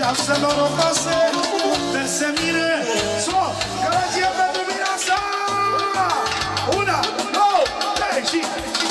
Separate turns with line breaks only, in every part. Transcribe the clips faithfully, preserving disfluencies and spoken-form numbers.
viață norocoasă de semine. So, gălăgie pentru mireasa. Una, două, trei și...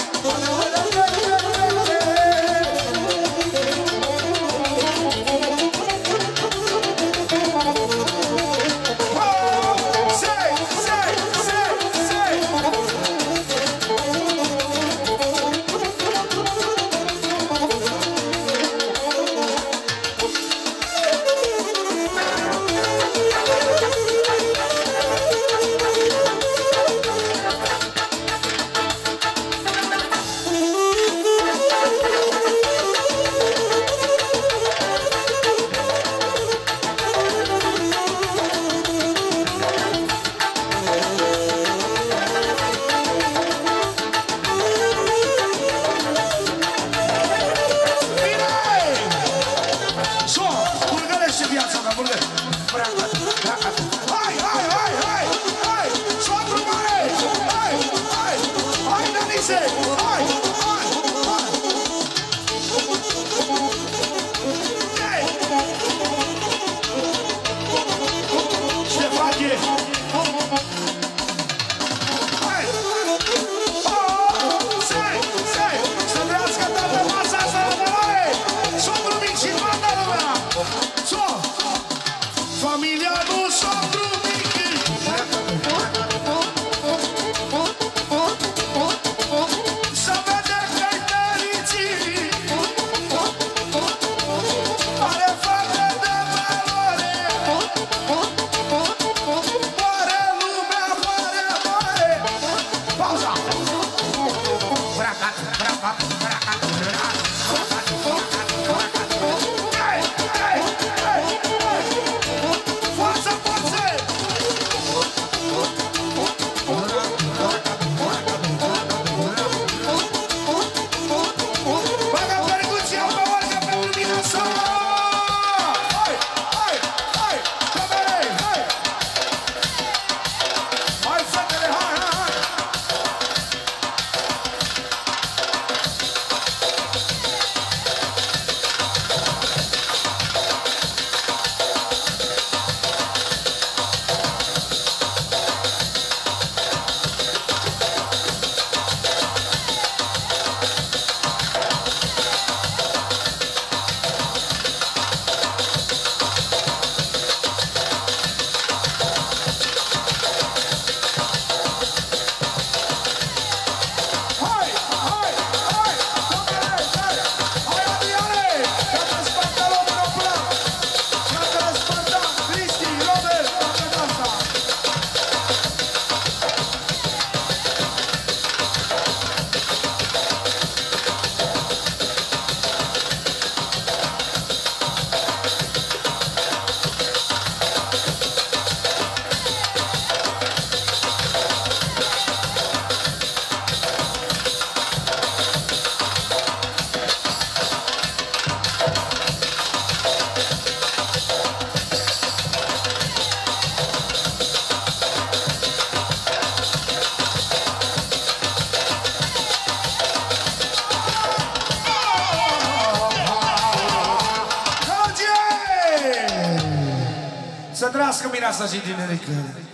Să trăiască mireasa și tinerică.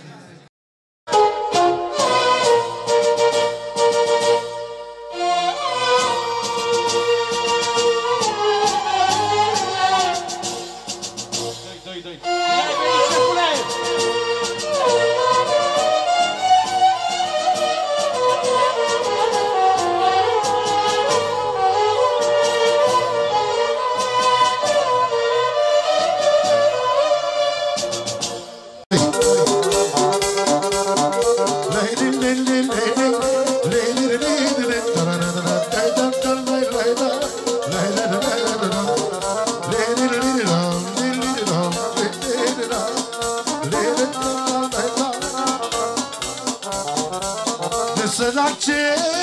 Sărac ce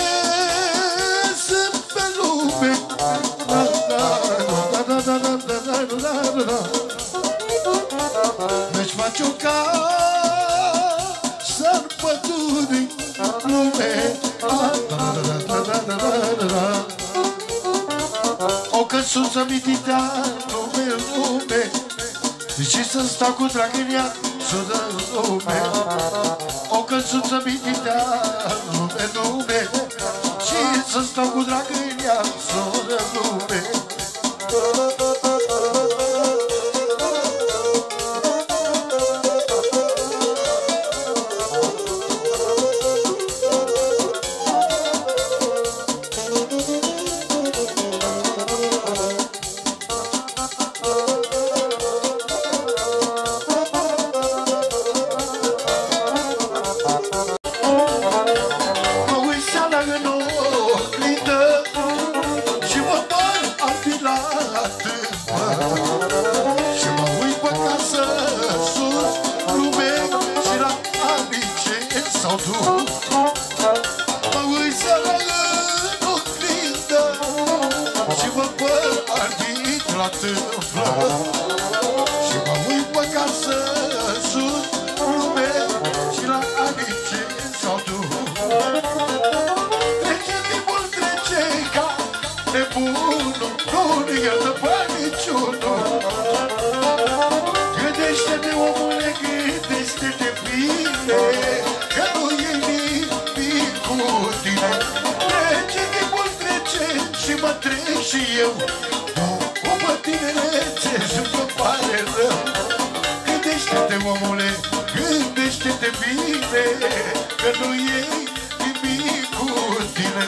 sunt pe lume, mi-aș face o casă în pădure, lume. O căsuță mitită, lume, lume. Și să stau cu drag în ea, să dă lume o căsuță mititea, lume, lume. Și să stau cu drag în ea, să dă lume. Și mă uit pe casă sus, lume, și la anice s-au dus. Trece timpul, trece ca nebunul, nu-l iartă pe niciunul. Gândește-te, omule, gândește-te bine, că nu e nimic cu tine. Trece timpul, trece și mă trec și eu. Tinerețe și-mi pare rău. Gândește-te, omule, gândește-te bine, că nu e nimic cu tine.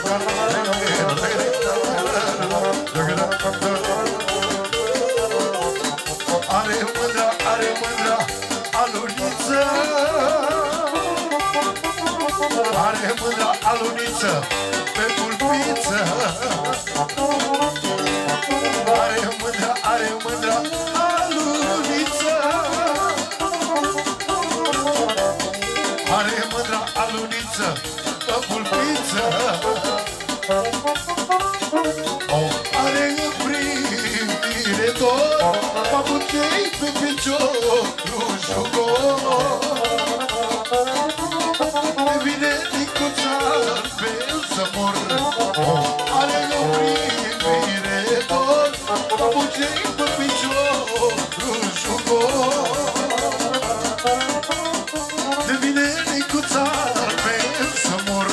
Are mândra, are mândra aluniță. Are mândra aluniță pe pulpiță. Are mândra, are mândra aluniță. Are mândra aluniță pe pulpiță. O are în privire dor, paputei pe piciorul jugor. Ne vine nicuțar pe el să mor. O are în privire dor, paputei pe piciorul jugor. Ne vine nicuțar pe el să mor.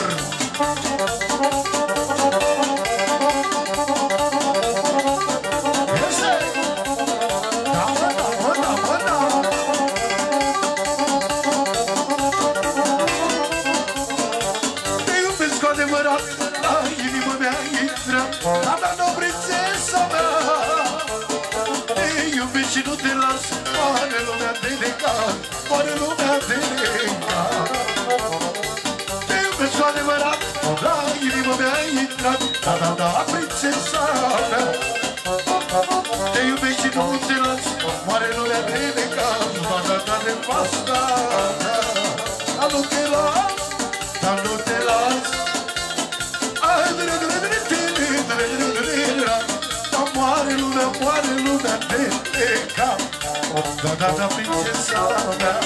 Și nu te las, moare lumea de necat, moare lumea de necat. Te iubesc cu adevărat, la inimă mi-a intrat, da, da, da, prințesa mea. Te iubesc și nu te las, moare lumea de necat, da, da, da, nevasta mea. Dar nu te las, dar nu te las. Dar moare lumea, moare lumea de necat. Da, da, da, prințesa mea.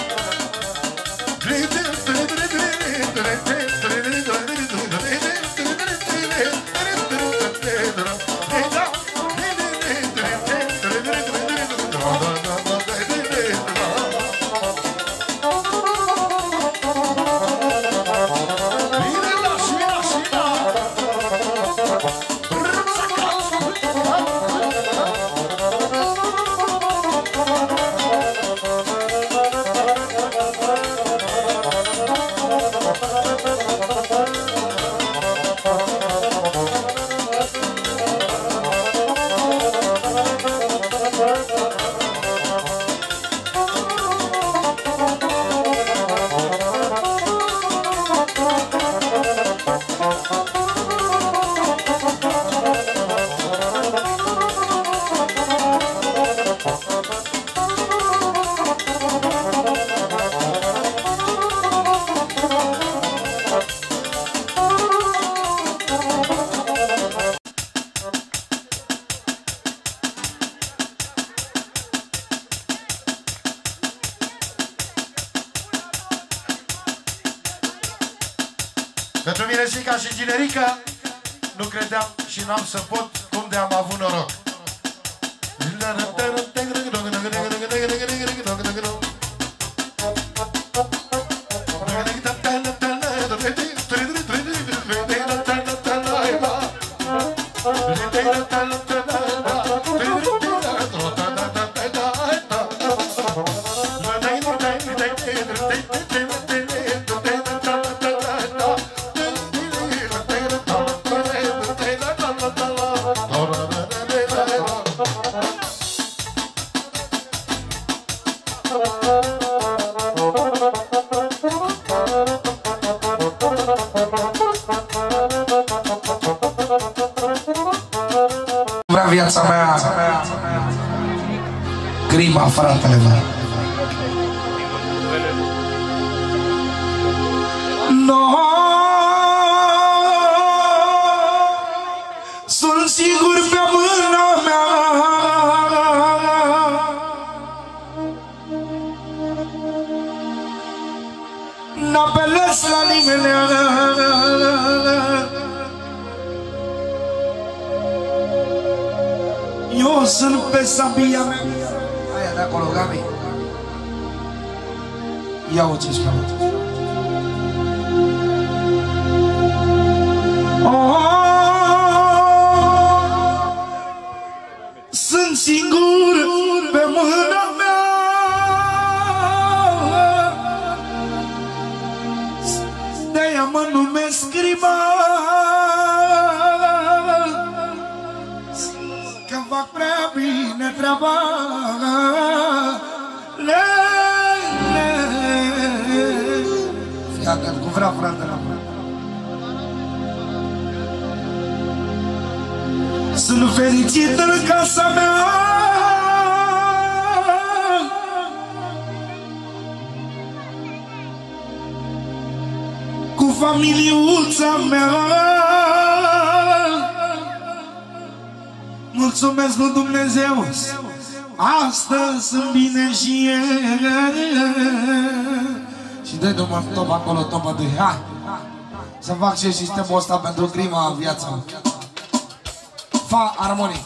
Pentru mine Sica și Ginerica, nu credeam și n-am să pot, cum de am avut noroc.
Vrea viața mea crima, fratele meu. No, sunt sigur pe mâna mea, n-apelez la nimeni. Eu sunt pe sabia mea. Aia de acolo, Gabi. Ia-o ce-ți plăcut. Oh, sunt singur pe mâna mea. De-aia mă numesc Crima. Dacă cu vrea fratele. Sunt fericit în casa mea, cu familiuța mea. Mulțumesc lui Dumnezeu, astăzi sunt bine și ieri. Și dă-i numai top acolo, topă de hai să fac și sistemul ăsta pentru grima viața. Fa armonii.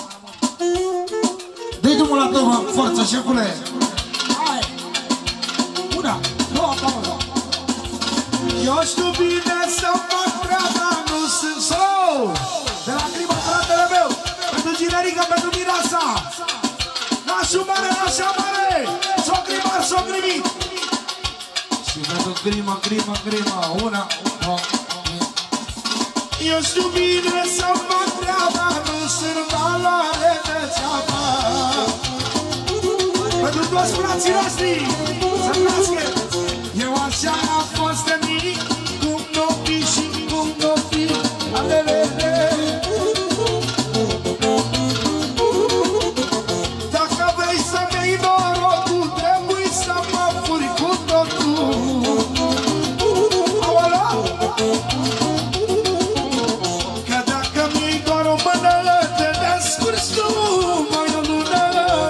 Dă-i drumul la topă, forță, șefule. Hai! Una, două, pauză. Eu știu bine să fac prea, dar nu sunt solo. De la grima, fratele meu, pentru Ginerica, pentru Mirasa. Nașul mare, nașa mare, s-o grimar, s-o grimit. Și pentru grima, grima, grima, una, două. Eu știu bine să fac treaba, nu sunt valoare de ceaba. Pentru toți frații noștri, să nască. Eu așa am fost de mic, cum n-o fi și cum n-o fi. Alelele. Dacă vrei să-mi iei norocul, trebuie să mă furi cu totul. Aola! Că dacă mi-i doar o mână, te descurci tu mai o lună.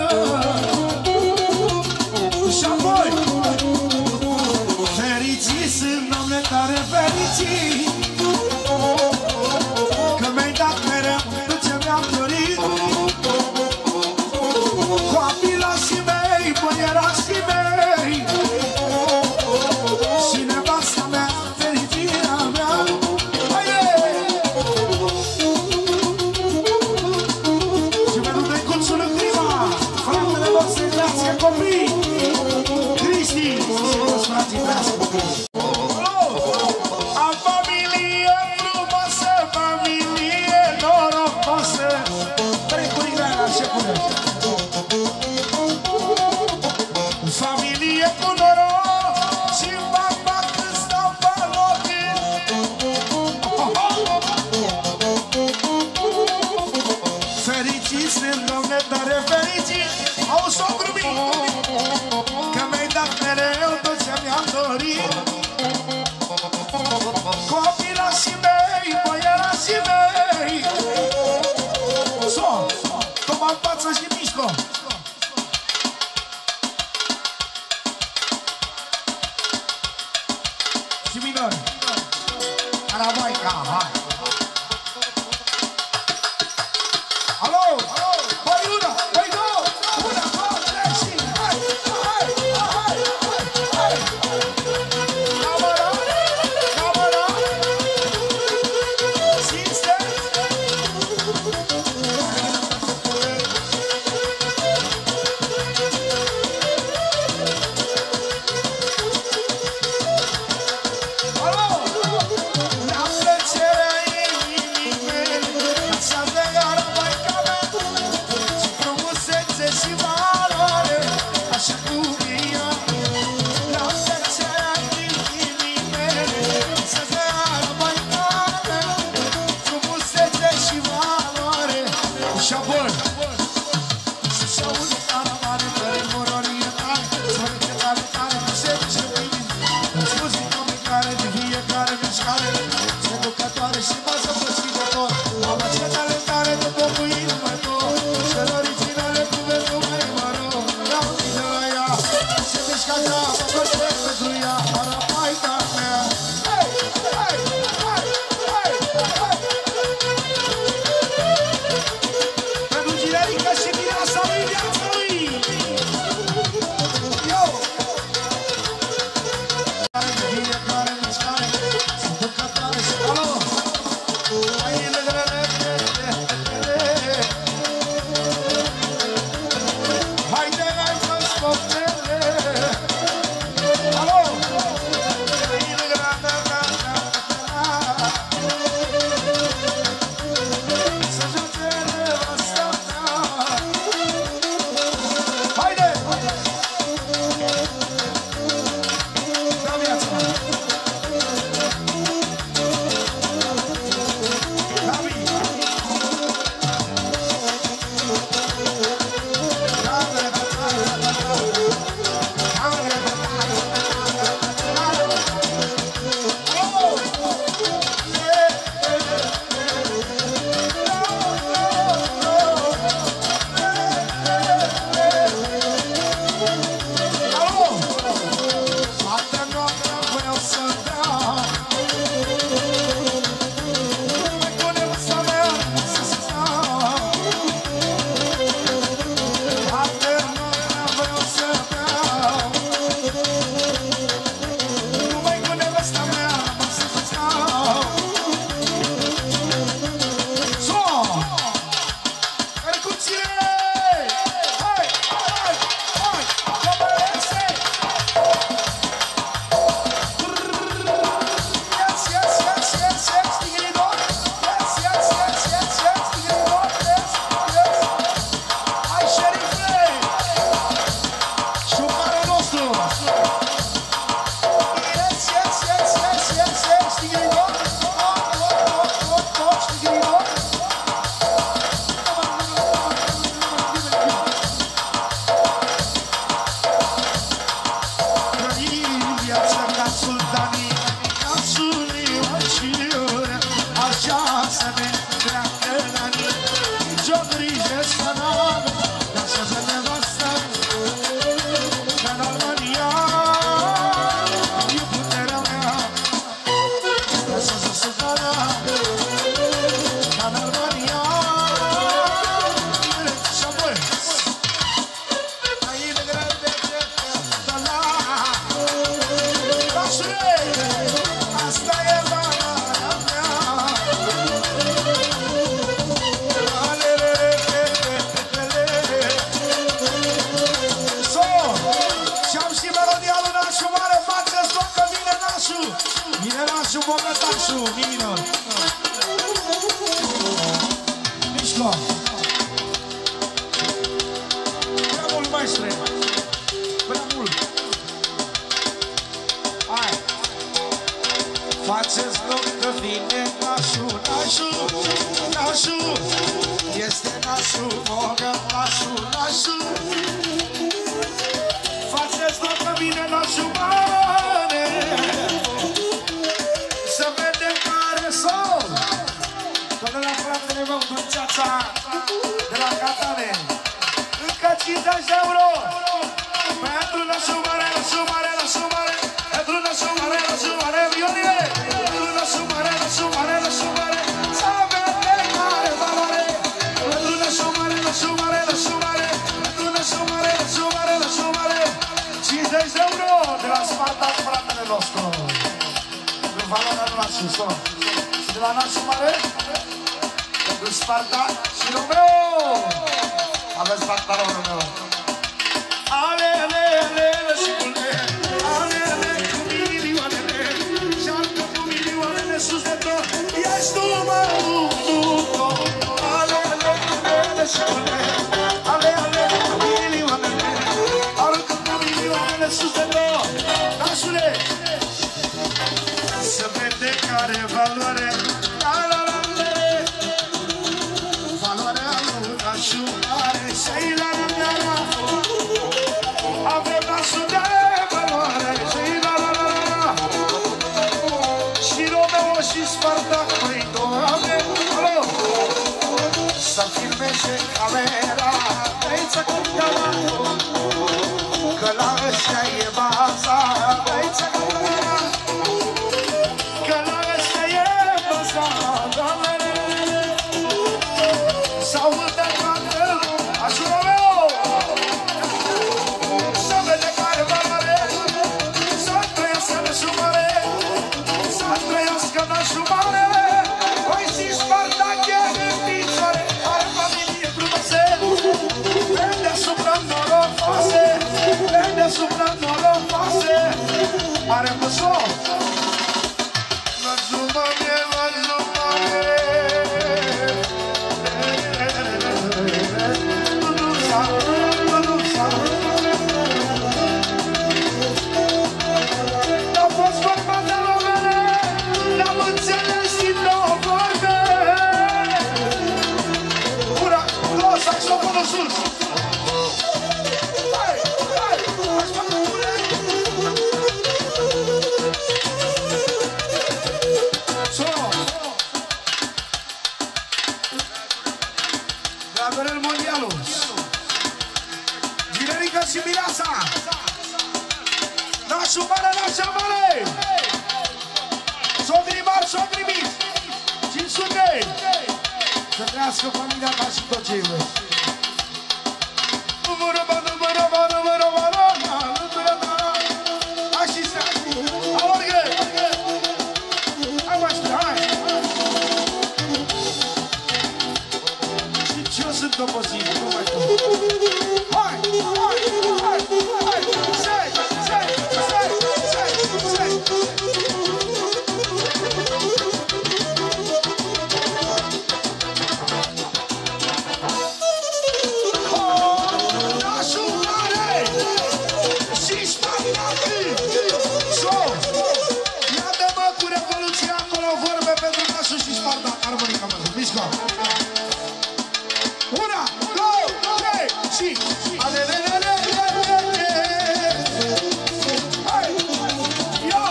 Și apoi fericiți sunt, Doamne, tare fericit, că mi-ai dat mereu tot ce mi-am dorit. Copilașii mei, boierașii mei și nevasta mea, fericirea mea. Și pentru trecuțul în grima, fratele vor să-i trească copii, Cristi, și toți frații trească copii. Am familie frumoasă, familie norocoasă. Trecurile alea, șefule. Familie cu noroc și mama când stau pe loc. Fericiți sunt, Doamne, tare fericiți. Au socru mic, că mi-ai dat mereu tot ce mi-am dorit. Copilașii mei, boierașii mei. So, toma în față și mișco. Și minor. Aravaica, hai. Alo, voi una, voi două, una, două, trei și hai, hai, hai, hai, hai. Camera, camera, sistem. Alo, la plăcerea inimii mele, așa de Aravaica mea, și frumusețe și valoare, așa cum e ea. La plăcerea inimii mele, așa de Aravaica mea, frumusețe și valoare. Și apoi și și aude caravane, tare mororie tare, soarece tare, tare, dușere și bine. Muzica mâncare de fiecare mișcare, seducătoare și masă păștigător. Mama ce talentare de tocul inimător, și originale cuvântul mai măro. Ia uite de la ea, se mișca treaba, perfect pentru ea, Aravaica mea. Hei, hei, hei, hei, hei. Pentru Ginerica și Mirasa lui viața lui. Yo! Fiecare mișcare, seducătoare și alo! Haide, hai mă-ți poftele! Alo! Să jute nevasta mea! Haide! Da viața! nașul, mi minor. Mișco. Prea mult, maestre. Prea mult. Hai. Faceți loc că vine nașul, nașul, nașul. Este nașul, mogă, nașul, nașul. Faceți loc că vine nașul mare. Să vedem care sunt. Tot de la fratele meu, Dulceața, de la Catane. Încă cincizeci de euro. Pentru nașul mare, nașul mare, nașul mare. Pentru nașul mare, nașul mare, Ionie. Pentru nașul mare, nașul mare, nașul mare. Să vedem care valoare. Pentru nașul mare, nașul mare, nașul mare. Pentru nașul mare, nașul mare, nașul mare. cincizeci de euro de la Sparta, fratele nostru. Pentru valoarea noastră, stop. Și de la nașul mare, pentru Sparta și Romeo. Aveți pantalonul meu. Ale, ale, ale, lășicule. Ale, ale, cu milioanele. Și-arcă cu milioanele sus de tot. Ești numărul unu. Ale, ale, ale, lășicule. Ale, ale, cu milioanele. Arcă cu milioanele sus de tot. Nașule. Să vede care valoare. Ale, ale, valoarea lui nașul are. Și-i la la la. Avem nașul de valoare. Și-i la la la la. Și Romeo și Sparta, măi, Doamne, alo. Să filmeze camera. Trăiță cu camera. Că la ăștia e baza. Trăiță cu camera. Că la ăștia e baza. Doamne, s-au întâmplat așa Romeo. Să vede care valoare. Să trăiască nașul mare. Să trăiască nașul mare. Păi și Spartache în picioare. Are familie frumoase. Pe deasupra norocoase. Pe deasupra norocoase. Are măsor. Nașul mare, nașul mare. N-au fost formate romele, n-am înțeles din două vorbe. Ura, două saxofonul sus. Hai, hai, hai, spune. Sono. Gabriel Mondialos. Ginerica și Mireasa. Nașul mare, nașul mare. Sogri mari, sogri mici. cinci sute. Să trească familia ta și tot ce iubești. Hai și să. Aorgă. Hai maestre, hai. Și ce eu sunt obosit, nu mai tot. Hai, hai, hai, hai. Sei, sei, sei, sei, sei. Nașul mare și Spartache. So, ia-te-mă cu Revoluția acolo vorbe pentru nașul și Spartache. Armonica mă zic, mișcă. Una, două, trei și alelelele. Hai, yo!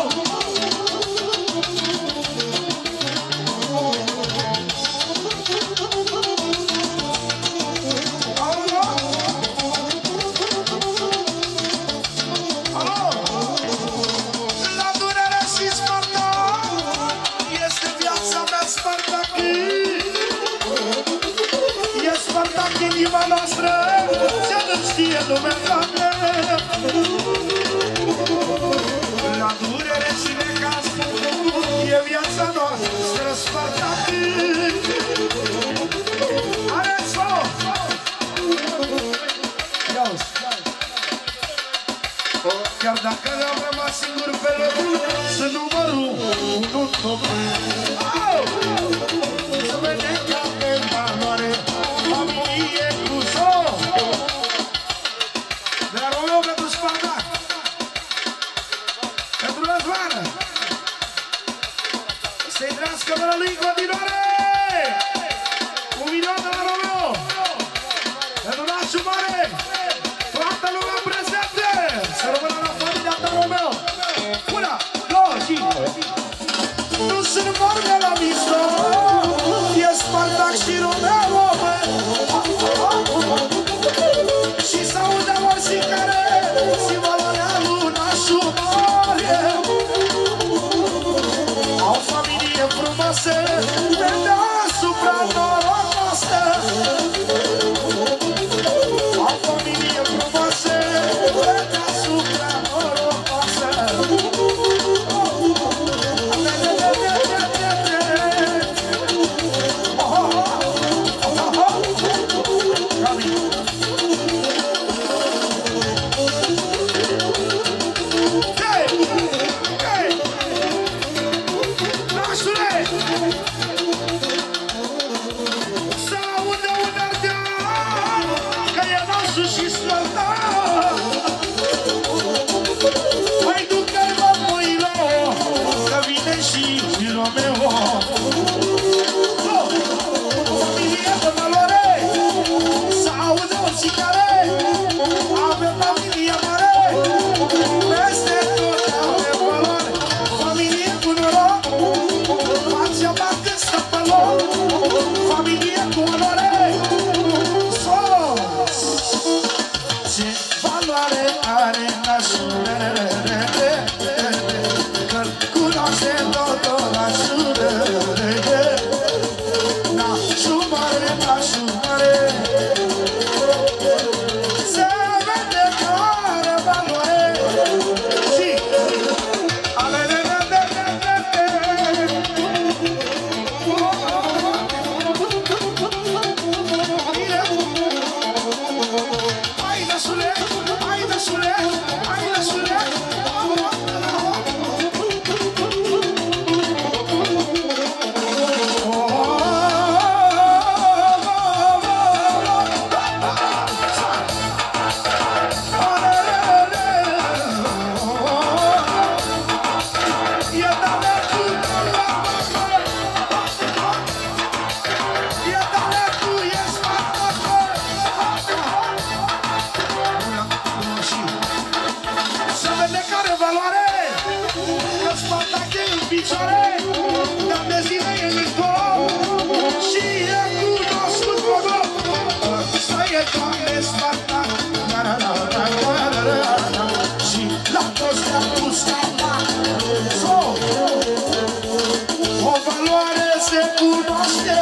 Alo? Alo? La durere și Sparta este viața mea, Spartache. E Spartache în inima noastră, ce nu știe lumea toată. La durere și necaz e viața noastră, Spartache. Arețo! Ia-uzi! Chiar dacă am rămas singur pe loc, sunt numărul unu top. picioare, dar de zile e victor și e cunoscut modul. Ăsta e Doamne Spartan, și la toți le-am pus capa. O valoare se cunoaște,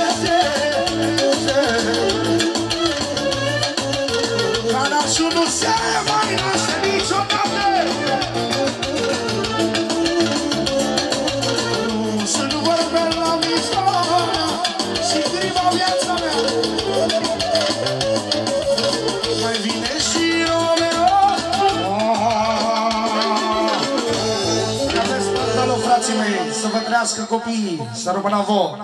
Canașul nu se mai naște niciodată. Nu să nu vorbesc la mișoară și grima viața mea. Mai vine și Romeo. Aveți pântalul, frații mei, să vă trăiască copiii, să rămână vouă.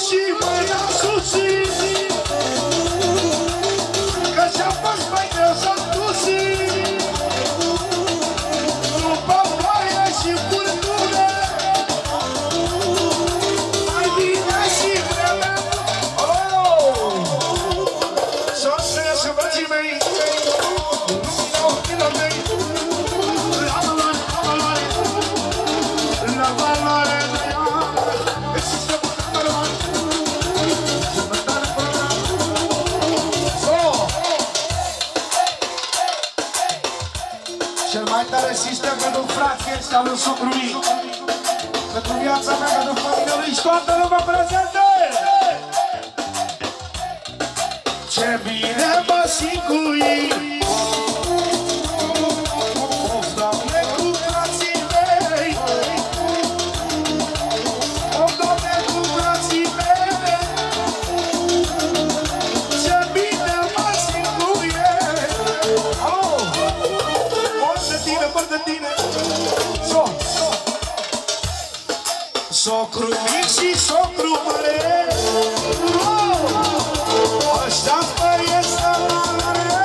și mâna sus. Că și-a fost mai greu să-mi dusi. După ploaie și furtună, mai bine și vreme. Oh! Să-mi trăiesc bății mei, lumina ochilor mei. La valoare, la valoare, la valoare de ea. Există multă valoare. Cel mai tare sistem pentru frații ăștia lui socru mic. Pentru viața mea, pentru familia lui și toată lumea prezentă. Ce bine mă simt cu ei. Of, Doamne, cu frații mei. Of, Doamne, cu frații mei. Ce bine mă simt cu ei. Oh! Mor de tine, mor de tine. So, so. Socru mic și socru mare. Ăștia-s băieți de valoare.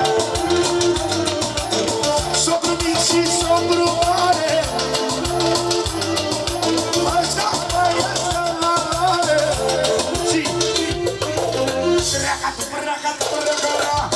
Socru mic și socru mare. Ăștia-s băieți de valoare. Și Racat, racat, racat,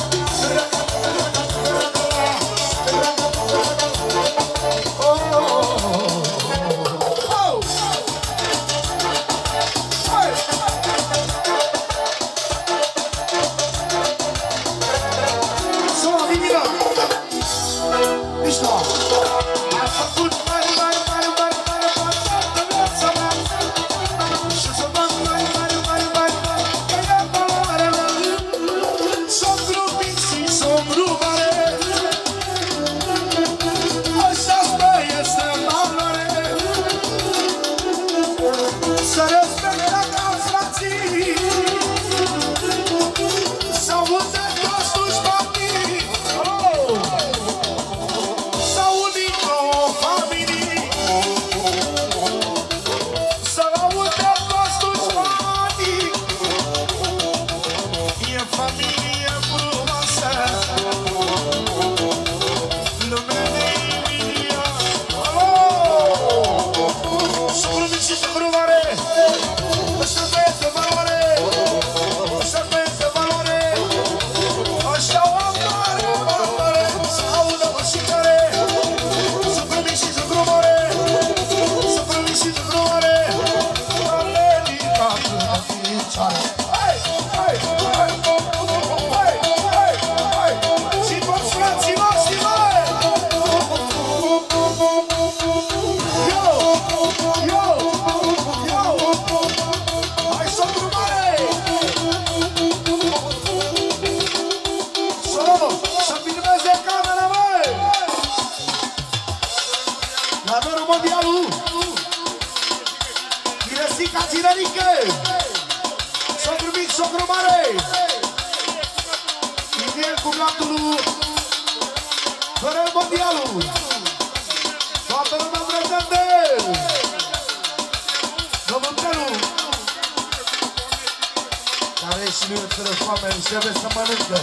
trebuie să mănâncă.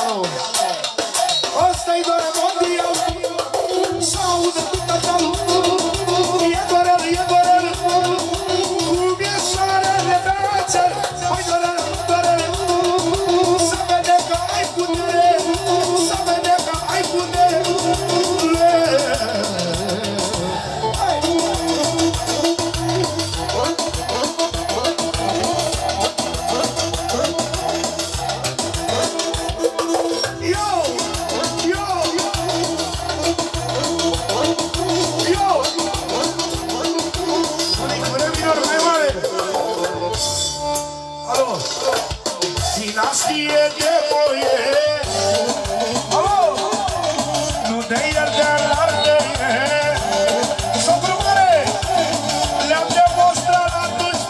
alo. Ăsta-i doar mondial, s-audă cu totalul. E doar el, e doar el, cum e soarele pe țăr. Hai doar el, doar el, să vede că ai putere, să vede că ai putere. Dinastie de boieri, alo, nu de ieri de alarde, socru mare, le-am demonstrat atunci,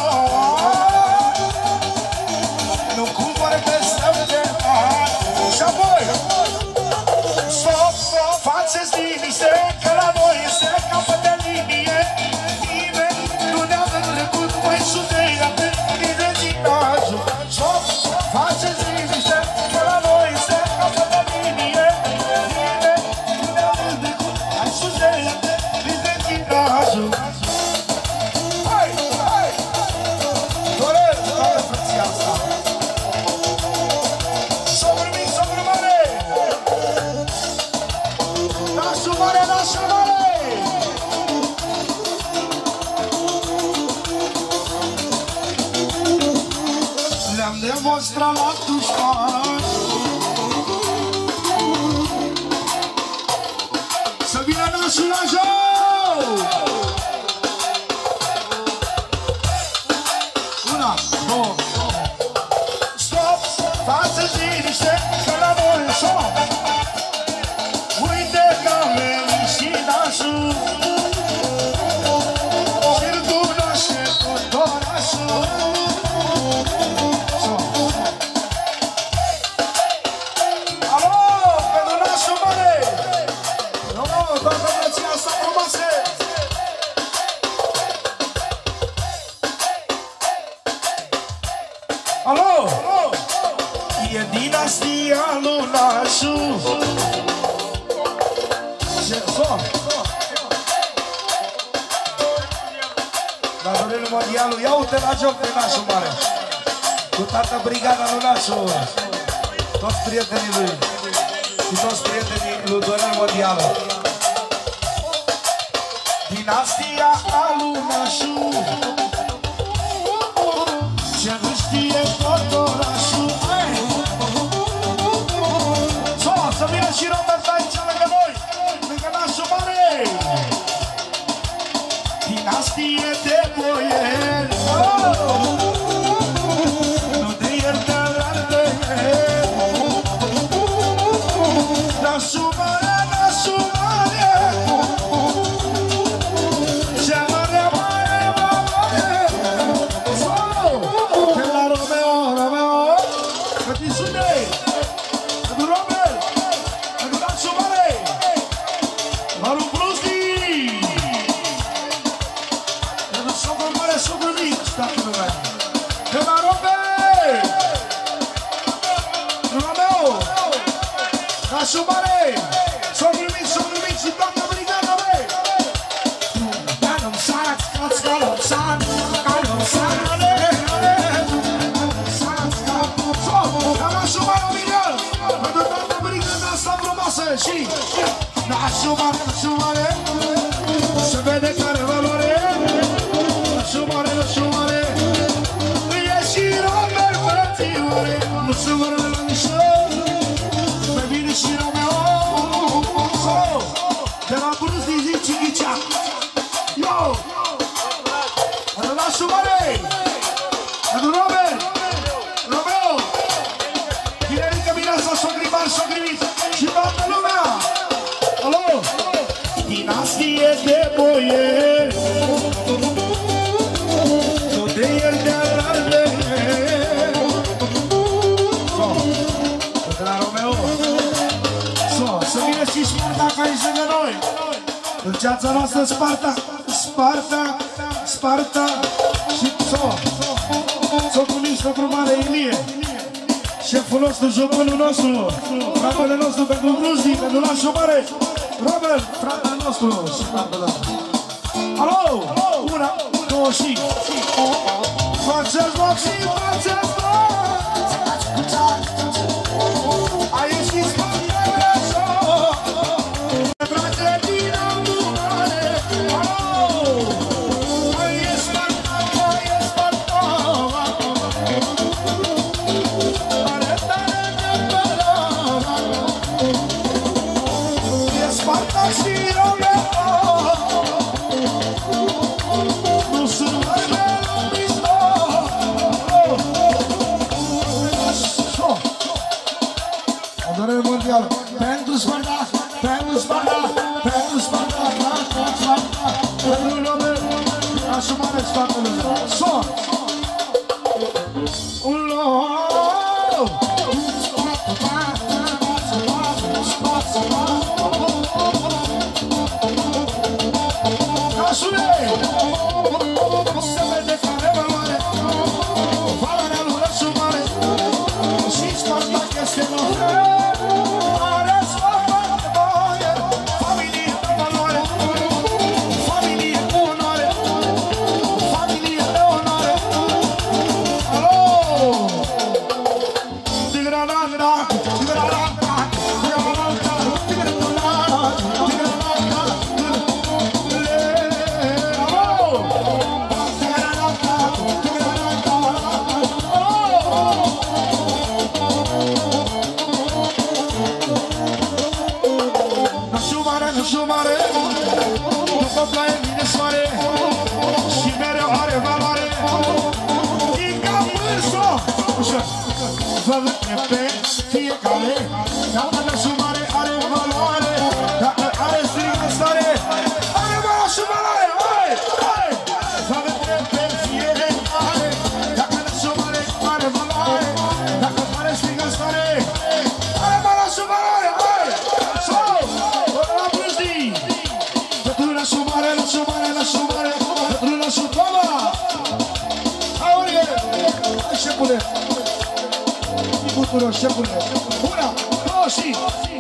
nu cumpăr pe stăm de ani. Și apoi, stop, faceți liniște, că la noi se capă de linie. Nimeni nu ne-a trecut, mai sudei, atât de ginajul. Stop, faceți liniște, că la noi se capă de linie. Nimeni nu ne-a trecut, mai sudei, atât de ginajul. Hai, hai! Dorel, care frăția asta? Socru mic, socru mare! Nașul mare, nașul mare! Le-am demonstrat la dușman să vină nașul la joc! Una, două, stop! Faceți liniște, că la noi sunt! Uite că am venit și nașul și-l cunoaște tot orașul. Alo, pentru nașul mare! Nu, nu, toată frăția asta frumoasă! Alo! E dinastia lui nașul. Datorel mondialul, ia uite la joc pe nașul mare. Cu toată brigada lui nașul, toți prietenii lui și toți prietenii lui Dorel mondialul. Dinastia lui nașul, ce nu știe tot orașul. So, să vină și Robert aici lângă noi, lângă nașul mare. Dinastie de boieri, nu de ieri de alarde. Nașul mare, nașul mare, ce mare, mare, mare. De la Romeo, Romeo, că ti sunte, pentru Robert, pentru nașul mare, Maru Brusti. Socru mare, socru mic, stați lumea. De la Robert! Romeo! Nașul mare! Socru mic, socru mic și toată brigada, băi! Calum sat, scat, calum sat, calum sat, calum sat, calum sat. Ca nașul mare, Miguel! Pentru toată brigada asta frumoasă și nașul mare, nașul mare, se vede care valoare. Nașul mare, nașul mare, e și Robert, frățioare. Nu se vără de la mișor, mai bine și Romeo. De la Brusti zici ghicea. Yo! Adu nașul mare, adu Robert, Romeo. Vinerică, bine să sogribar, sogrivit și toată lumea. Alo! Dinastie de boieri, nu de ieri de alarde. So, de la Romeo. So, să vină și Sparta ca aici lângă noi. În ceața noastră Sparta, Sparta, Sparta și so. So cu mici, so cu mare Ilie. Șeful nostru, jocul nostru, fratele nostru pentru Bruzdi, pentru Lașu Mare, Robert, fratele nostru. Alo, una, două și faceți maxim, faceți a ieșit spatele așa, trage din amurare. Alo, mai e Sparta, mai e Sparta. E Sparta și Romeo, nu sunt mai bine mișto. Adorare mondială pentru Sparta, pentru Sparta, pentru Sparta, pentru Sparta, pentru lume, asumare toată lumea. So! Una, două și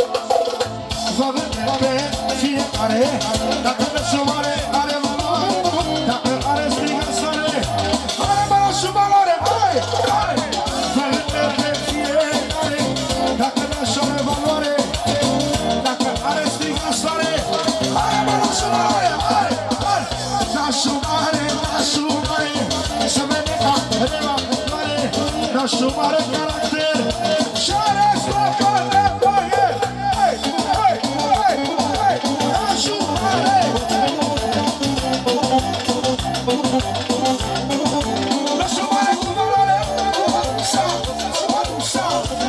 va vede pe fiecare, dacă mersul mare are valoare, dacă are strigă soare, are marașul valoare, hai, hai! Va vede pe fiecare, dacă mersul are valoare, dacă are strigă soare, are marașul valoare, hai, hai! Nașul mare, nașul mare, să vede ca reva mare, nașul mare caracter, și-are scopare, hai, hai, hai, hai, hai, nașul mare! Nașul mare cu valoare, sa, sa,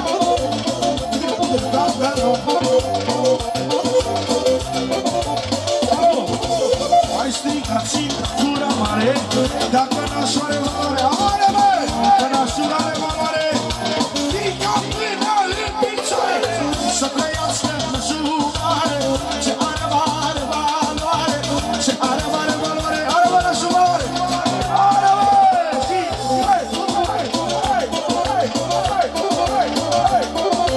hai stricat cintura mare, dacă nașul are valoare, are măi, dacă nașul are valoare, ridică mâna în picioare, să trăiască nașul mare, ce are mare valoare, ce are mare valoare, are mă nașul mare, are măi, hai, hai, hai, hai, hai, hai, hai,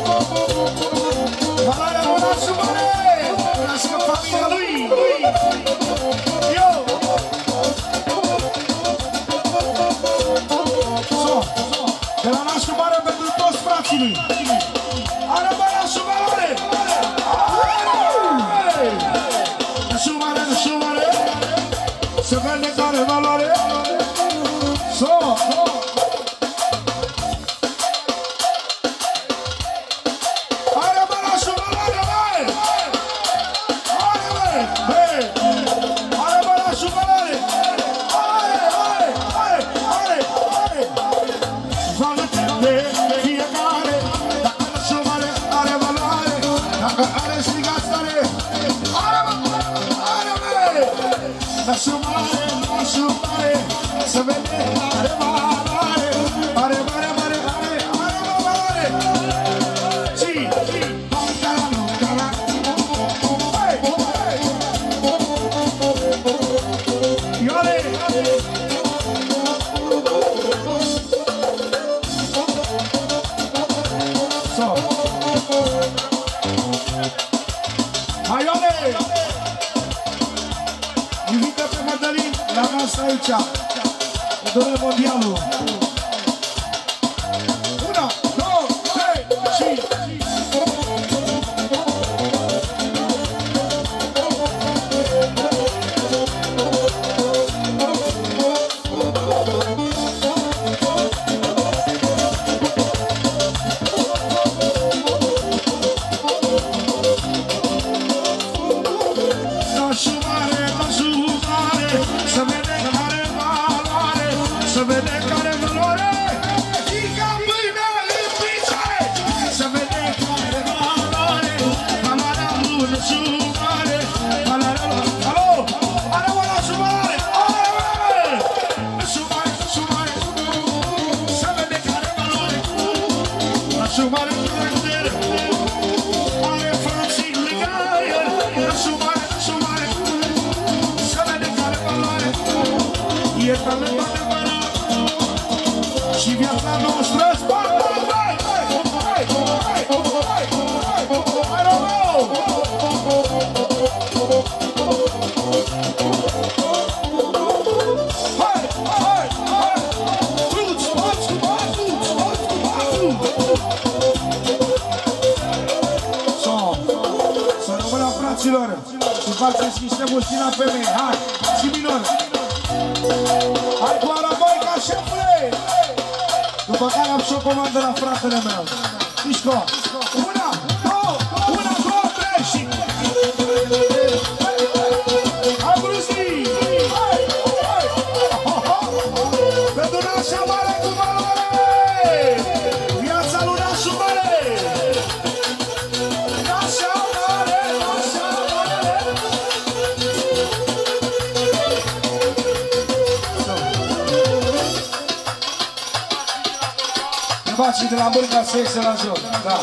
valoarea mă nașul mare, nască familia lui, eu! De la nașul mare pentru toți frații lui. Are bă nașul mare! Nașul mare, nașul mare, să vede care valoare. So! Are bă nașul mare, mare! Are bă! Are bă nașul mare! Are, are, are, are, are! Fiecare, dacă nașul mare are valoare, dacă are strigat stare, are mă, are mă! Nașul mare, nașul mare, să vede, are valoare, are mare, mare, are, are mă valoare! Și, bancala, bancala, hai, hai! Iole! Lasă aici. O dorim mondialul. Una, două, trei și... Și viața noastră spart. Hai, hai, hai, hai, hai, hai, hai, hai, hai, fruți, fruți, fruți, fruți. Să rămână, fraților, și faceți niște muștini la femei. Hai, și minor. Hai cu Araboica, șefule! După care am și o comandă la fratele meu. Mișco! Una, două, una, două, trei și... Hai, Bruzi! Hai, hai! Pentru nașa mare cu valoare! Viața lui nașul mare! Nașa mare, nașa mare! Facii de la Bârca să iese la joc, da.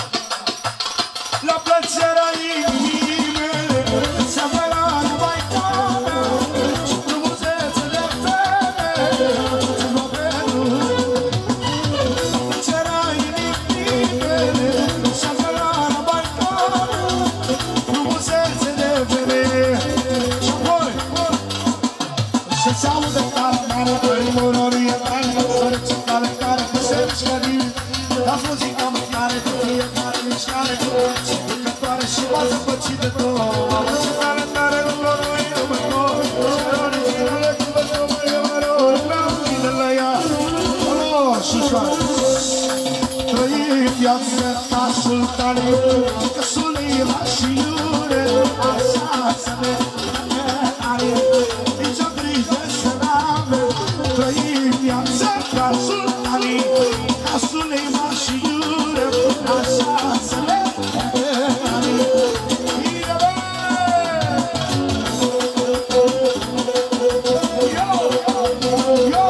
La plăcerea inimii mele, înseamnă la numai tale, și frumusețe de feme, ce mă vedu. La plăcerea inimii mele, înseamnă la numai tale, frumusețe de feme. Și apoi, să-ți audă calmare, păi mororie tale, fără ce cale care se mișcă din la muzica mâncare, cu fiecare mișcare, și bucătoare și bază păcită tot. Ce tare, tare, nu mă roi, nu mă roi, și originale cu văză, mă mă roi, n-am vine la ea. Alo, șușoare, trăim viața ta sultane, că sulim și iure, așa să ne are, nici-o grijă să n-ave, trăim viața ta sultane, ca Sulema și iure, așa să le are. Yo, yo.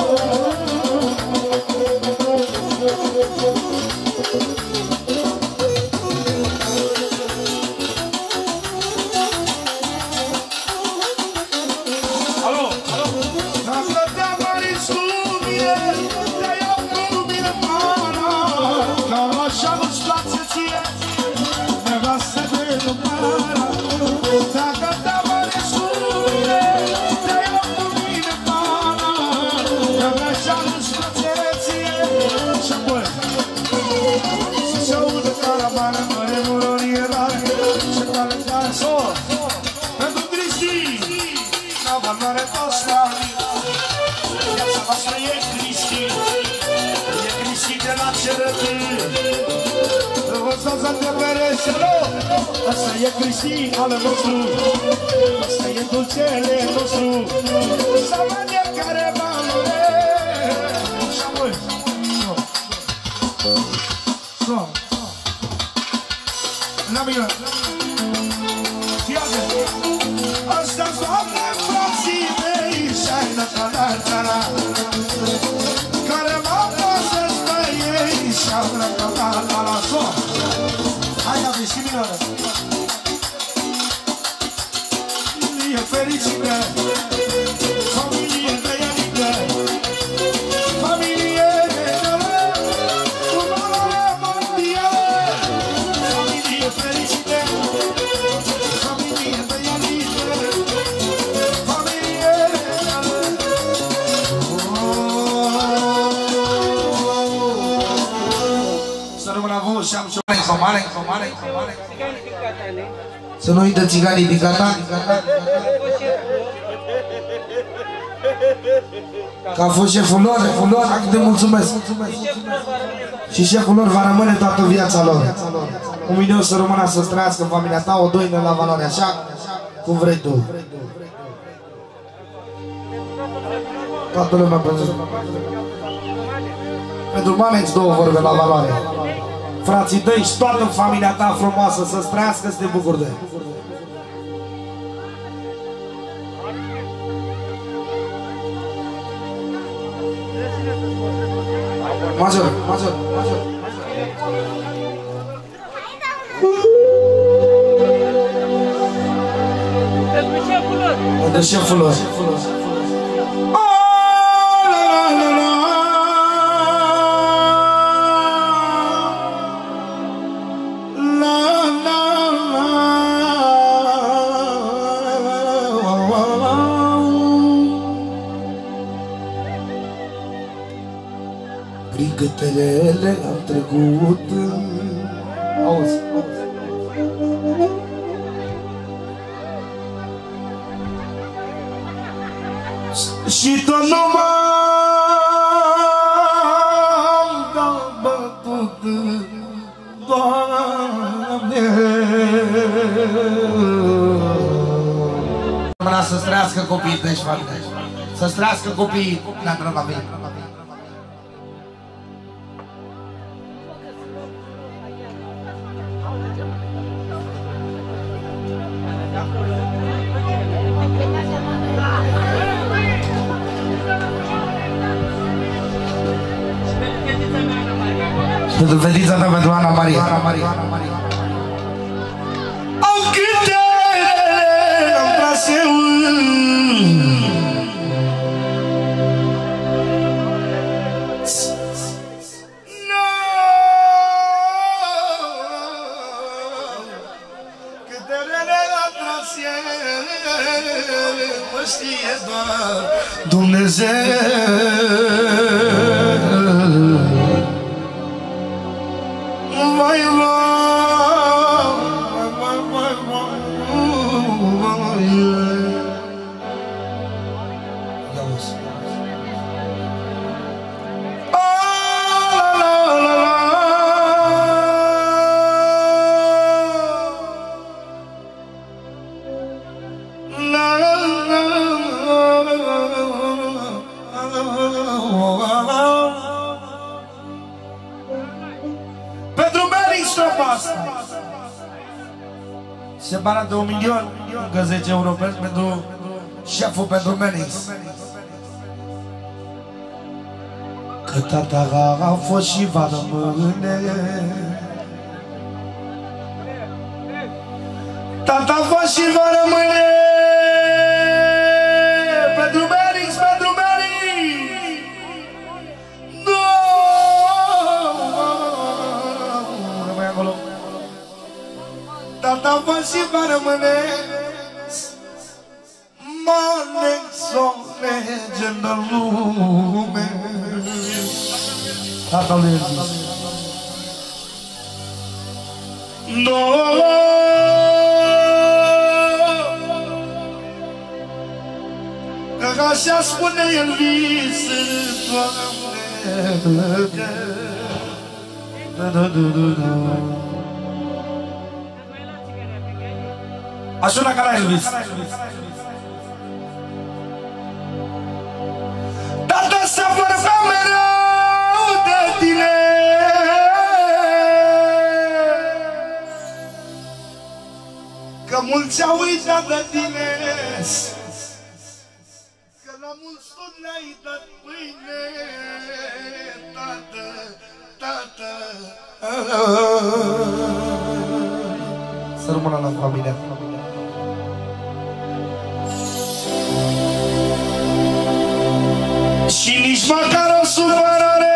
Alo, alo. Dacă te apariți cu mine, te iau cu mine pana, că așa nu-ți place ție, nevastă de lumea. Dacă te apariți cu mine, te iau cu mine pana, că așa nu-ți place ție. Și apoi să se audă caravană, măre murorie rare, ce tale care s-o pentru Cristi, la valoare toți banii. Viața noastră e Cristi, e Cristi de la cerătă. Vă-ți de pereți, asta e Cristi al nostru, asta e dulcele nostru, să vede care valoare. Și apoi, so, la mine, fiate, asta-s doamne frații mei, și-ai năcălătăra, care mă pasă-ți pe ei, și-au năcălătăra, so. Hai, aveți și minoră. Familie fericită, familie trăianică, familie negală, cu valoare mondială. Familie fericită, familie trăianică, familie negală, am și o mare, să nu uită țiganii din Catan. Că a fost șeful lor, șeful lor, acum te mulțumesc. Și șeful lor va rămâne toată viața lor. Un milion să rămână să trăiască în familia ta, o doină la valoare, așa cum vrei tu. Toată lumea pentru... Pentru Manex două vorbe la valoare. Frații tăi și toată familia ta frumoasă să-ți trăiască, să te bucuri de. Major, major, major. Pentru șeful lor. Pentru șeful lor. Prin gâtelele am trecut. Auzi, auzi. Și tot nu m-am bătut, Doamne. Mâna să-ți trăiască copiii tăi și familia. Să-ți trăiască copiii de-a la mine. Pentru fetița ta, pentru Ana Maria. Ana Maria. Au cântele, am tras eu. Cântele am tras eu, mă știe doar Dumnezeu. Vai, vai, vai, vai, vai, vai. Se bani de un milion, încă zece euro pentru șeful pentru Menix. Că tata a fost și va rămâne. Tata a fost și va rămâne. Pentru Menix, pentru Menix. Nu! Rămâi acolo. Tata va și va rămâne. Manex o legendă în lume. Tata lui Iisus. No! Că așa spune el visă, Doamne. Da, da, da, da, da. Așa una ca la Elvis. Tată, să vorbea mereu de tine. Că mulți au uitat de tine. Că la mulți tot ne-ai dat pâine. Tată, tată. Să rămână la familia. Și nici măcar o supărare.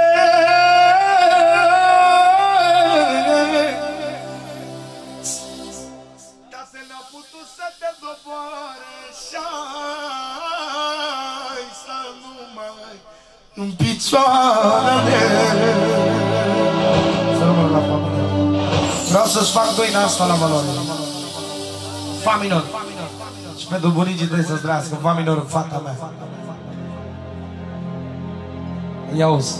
Dar se n-a putut să te doboare și-ai să numai în picioare. Să rămână la familie. Vreau să-ți fac doina asta la valoare. Fa minor. Și pentru bunicii trebuie să-ți trăiască. Fa minor, fata mea. Ia-uzi.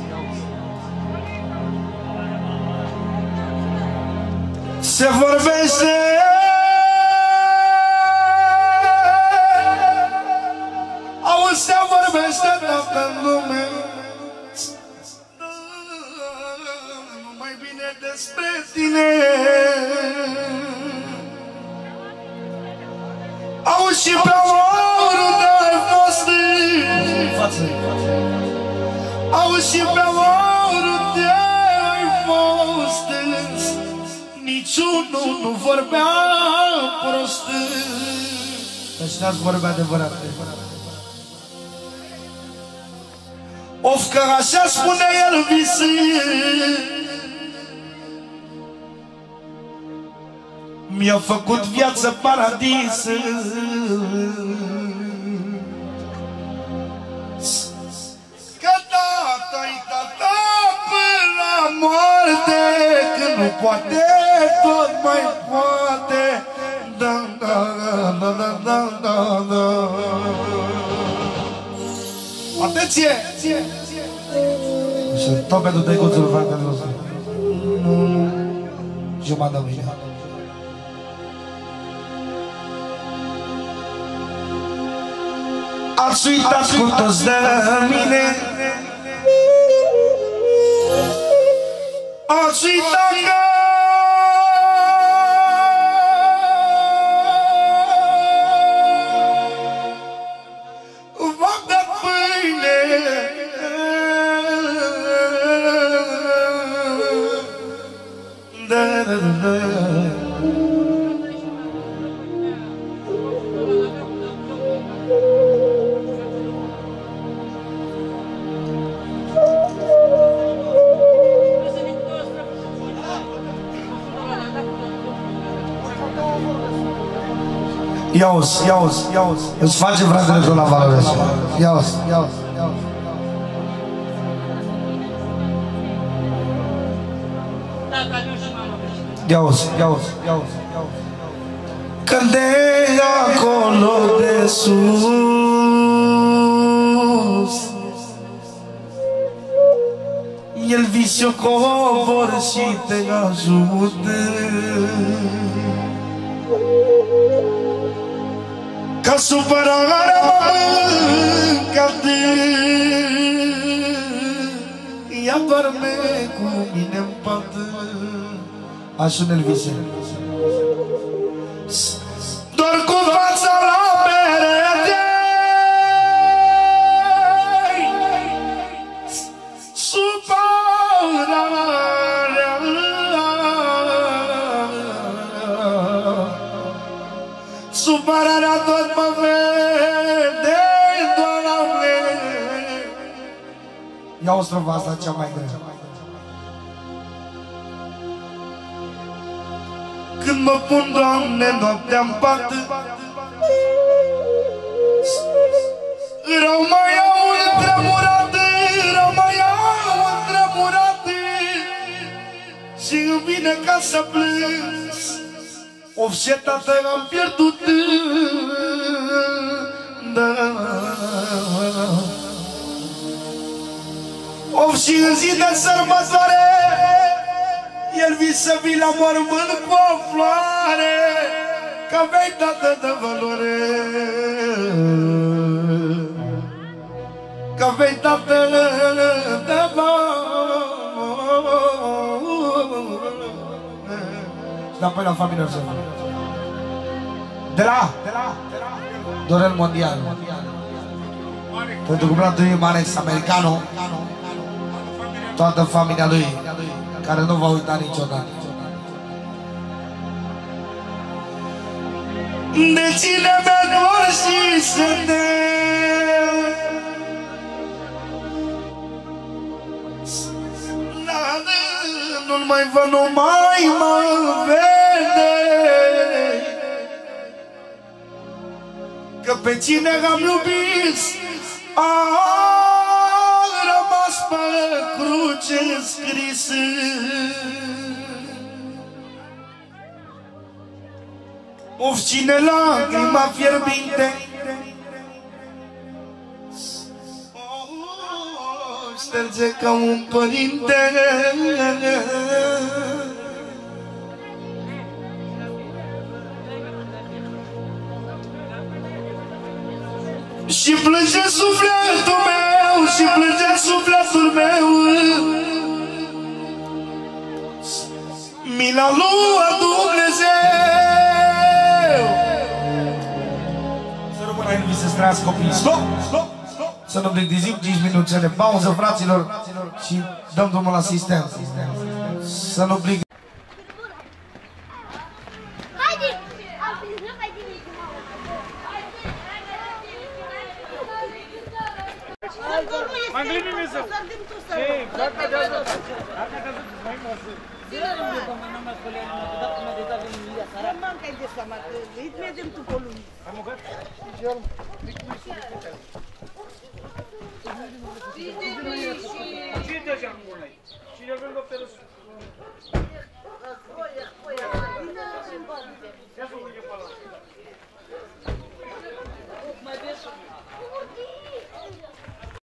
Se vorbește auzi, se vorbește toată lume numai bine despre tine. Auzi și pe oriunde ai fost, auzi și pe oriunde ai fost, niciunul nu vorbea prost. Ăștia-s vorbe adevărate. Of, că așa spune Elvis, mi-a făcut viață paradis. Că tata-i tata până la moarte, că nu poate, tot mai poate. Da, da, da, da, da, da, da. Atenție! Și tot pentru tăicuțul fratele nostru. Jumătate de mâine. Ați uitat cu toți de mine, ați uitat că v-am dat pâine. Da, da, da, da. Ia-uzi, ia-uzi, ia-uzi. Îți face fratele tău la valoare așa. Ia-uzi, ia-uzi, ia-uzi. Ia-uzi, ia-uzi, ia-uzi, ia-uzi. Când de acolo de sus El vicio cobor și te ajută, ca supărarea mă mâncă-te, ea dorme cu mine în pat. Așa ne-l vise. Doar cu fața la perete, supărarea, supărarea tot mă vede, Doamne. Ia o strofă asta cea mai grea. Când mă pun, Doamne, noaptea-n pat, rău mă iau întremurat, rău mă iau întremurat, și îmi vine ca să plâng. Of, ce tată am pierdut, da. Of, și în zi de sărbătoare El vii să vii la mormânt cu o floare, că vei tată de valoare, că vei tată de valoare. Și apoi la familie să facă. De la Dorel Mondial, pentru cumplatul lui Manex Americano, toată familia lui, care nu va uita niciodată. De cine mi-a dor și sete, nu-l mai văd, nu mai mă vede, că pe cine am iubit a rămas pe cruce scris. Uf, cine lacrima fierbinte oh, șterge ca un părinte. Și plânge sufletul meu, și plânge sufletul meu, mila lui Dumnezeu. Să rămână în vise să trăiască copiii. Stop, stop, stop. Să nu plictisim cinci minute de pauză, fraților, și dăm drumul la asistență. Să nu plictisim.
Manglimi mi se. Ei, dacă de azi, dacă de azi mai măsă. Zilele mi se mai numai spune nu te dau mai de tare în Emilia Sara.
Man că de sama, îi mergem tu pe lume.
Am mâncat? Și el plictisim și putea. Și deja am bună. Și el vând o perus.